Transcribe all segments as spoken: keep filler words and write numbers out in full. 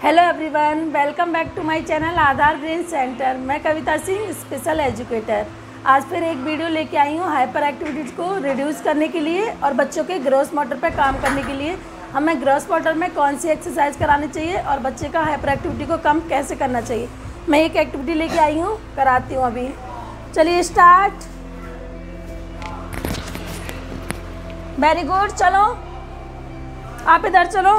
Hello everyone, welcome back to my channel Aadhaar brain center. मैं Kavita Singh, special educator. आज फिर एक वीडियो लेके आई हूँ हाइपर एक्टिविटीज़ को रिड्यूस करने के लिए और बच्चों के ग्रॉस मोटर पर काम करने के लिए हमें ग्रॉस मोटर में कौन सी एक्सरसाइज करानी चाहिए और बच्चे का हाइपर एक्टिविटी को कम कैसे करना चाहिए। मैं एक एक्टिविटी लेके आई हूँ, कराती हूँ अभी। चलिए स्टार्ट। वेरी गुड, चलो आप इधर चलो,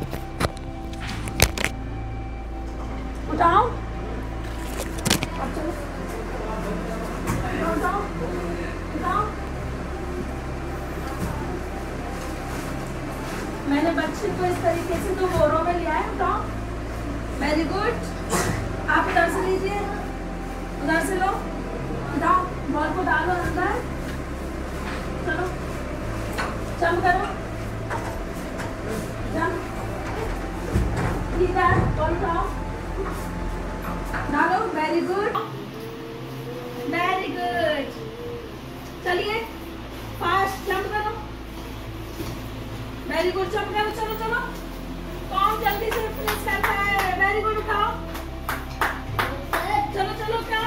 उठाओ, अब चलो, उठाओ, उठाओ। मैंने बच्चे को इस तरीके से दो बोरों में लिया है, उठाओ। वेरी गुड, आप इधर से लीजिए, उधर से लो, उठाओ, बॉल को डालो अंदर, चलो, जंप करो, जंप, इधर बॉल उठाओ, डालो। Very good, very good. चलिए फास्ट जंप करो। वेरी गुड, जंप करो, चलो चलो, कौन जल्दी से फिनिश करता है। वेरी गुड, उठाओ, चलो चलो, क्या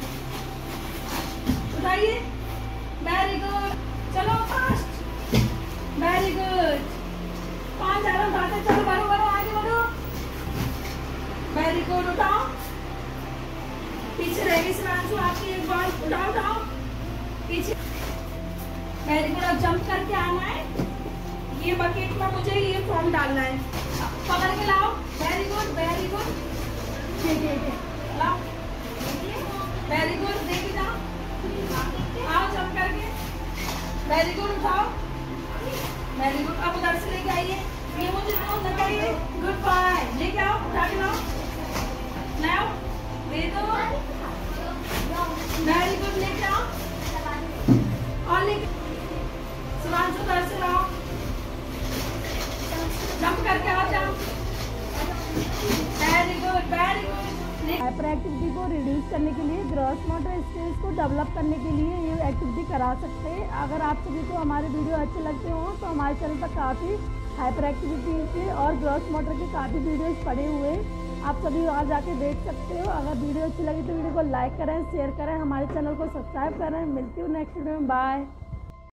उठाइए। वेरी गुड, चलो फास्ट, वेरी गुड। कौन ज्यादा उठाते, चलो बढ़ो बढ़ो, आगे बढ़ो। वेरी गुड, उठाओ, पीछे रहेगी शिवांशु आपकी एक बॉल, उठाओ उठाओ, पीछे। वेरी गुड, अब जंप करके आना है। ये बकेट में मुझे ये फॉर्म डालना है, पकड़ के लाओ। वेरी गुड, वेरी गुड, ठीक है ठीक है, लाओ। वेरी गुड, देखिए जाओ, आओ जंप करके। वेरी गुड, उठाओ। वेरी गुड, अब उधर से लेके आइए, ये मुझे दो लगाइए। गुड बाय, लेके आओ, उठा के लाओ, लाओ, दे दो। वेरी गुड, लेके आओ और लेके शिवांशु उधर से लाओ, जंप करके आ जाओ। Very good, very good. Hyperactivity को रिड्यूस करने के लिए, ग्रॉस मोटर स्किल्स को डेवलप करने के लिए ये एक्टिविटी करा सकते हैं। अगर आप सभी को हमारे वीडियो अच्छे लगते हो तो हमारे चैनल पर काफ़ी हाइपर एक्टिविटी के और ग्रॉस मोटर के काफ़ी वीडियोस पड़े हुए हैं, आप सभी वहाँ जाके देख सकते हो। अगर वीडियो अच्छी लगी तो वीडियो को लाइक करें, शेयर करें, हमारे चैनल को सब्सक्राइब करें। मिलती हूँ नेक्स्ट वीडियो में, बाय।